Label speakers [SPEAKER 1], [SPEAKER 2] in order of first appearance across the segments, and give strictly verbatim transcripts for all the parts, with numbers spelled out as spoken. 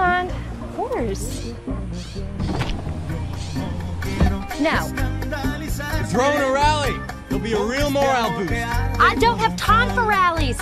[SPEAKER 1] mind. Of course. No.
[SPEAKER 2] You're throwing a rally. There'll be a real morale boost.
[SPEAKER 1] I don't have time for rallies.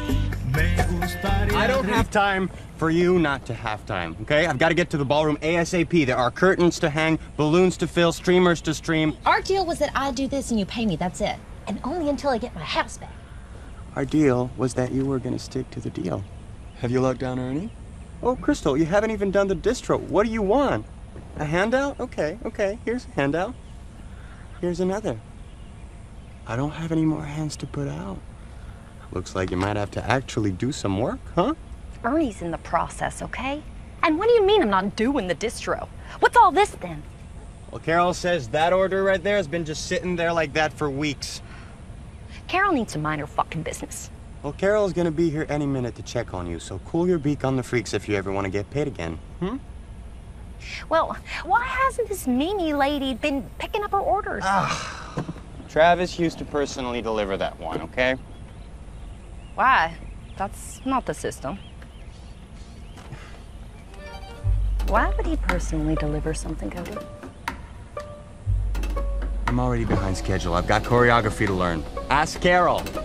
[SPEAKER 2] I don't have time for you not to have time, okay? I've got to get to the ballroom ASAP. There are curtains to hang, balloons to fill, streamers to stream.
[SPEAKER 1] Our deal was that I do this and you pay me, that's it. And only until I get my house back.
[SPEAKER 2] Our deal was that you were going to stick to the deal. Have you locked down Ernie? Oh, Crystal, you haven't even done the distro. What do you want? A handout? Okay, okay, here's a handout. Here's another. I don't have any more hands to put out. Looks like you might have to actually do some work, huh?
[SPEAKER 1] Ernie's in the process, okay? And what do you mean I'm not doing the distro? What's all this then?
[SPEAKER 2] Well, Carol says that order right there has been just sitting there like that for weeks.
[SPEAKER 1] Carol needs to mind her fucking business.
[SPEAKER 2] Well, Carol's gonna be here any minute to check on you, so cool your beak on the freaks if you ever want to get paid again, hmm?
[SPEAKER 1] Well, why hasn't this Mimi lady been picking up her orders?
[SPEAKER 2] Ah, Travis used to personally deliver that one, okay?
[SPEAKER 1] Why? That's not the system. Why would he personally deliver something, Cody?
[SPEAKER 2] I'm already behind schedule. I've got choreography to learn. Ask Carol.